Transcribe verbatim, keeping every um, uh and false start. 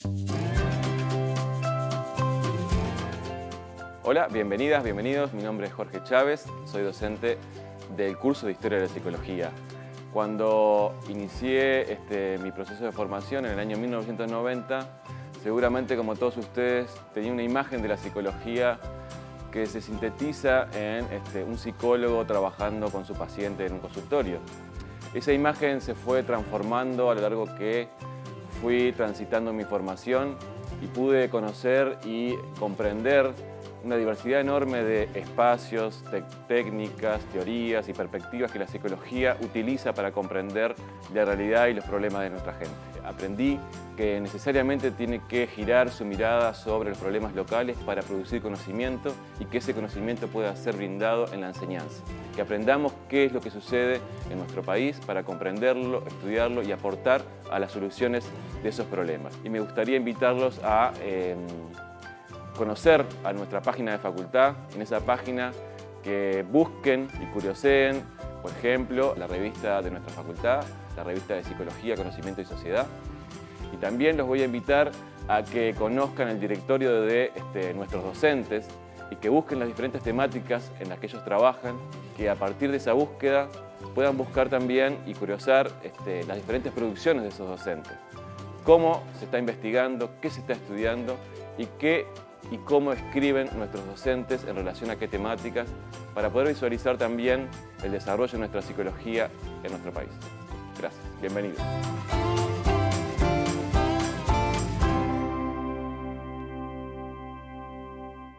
Hola, bienvenidas, bienvenidos. Mi nombre es Jorge Chávez, soy docente del curso de Historia de la Psicología. Cuando inicié este, mi proceso de formación en el año mil novecientos noventa, seguramente como todos ustedes tenía una imagen de la psicología que se sintetiza en este, un psicólogo trabajando con su paciente en un consultorio. Esa imagen se fue transformando a lo largo que fui transitando mi formación y pude conocer y comprender una diversidad enorme de espacios, técnicas, teorías y perspectivas que la psicología utiliza para comprender la realidad y los problemas de nuestra gente. Aprendí que necesariamente tiene que girar su mirada sobre los problemas locales para producir conocimiento y que ese conocimiento pueda ser brindado en la enseñanza. Que aprendamos qué es lo que sucede en nuestro país para comprenderlo, estudiarlo y aportar a las soluciones de esos problemas. Y me gustaría invitarlos a eh, conocer a nuestra página de facultad, en esa página que busquen y curioseen, por ejemplo, la revista de nuestra facultad, la revista de Psicología, Conocimiento y Sociedad. Y también los voy a invitar a que conozcan el directorio de este, nuestros docentes y que busquen las diferentes temáticas en las que ellos trabajan, que a partir de esa búsqueda puedan buscar también y curiosar este, las diferentes producciones de esos docentes. Cómo se está investigando, qué se está estudiando y qué y cómo escriben nuestros docentes en relación a qué temáticas, para poder visualizar también el desarrollo de nuestra psicología en nuestro país. Gracias. Bienvenidos.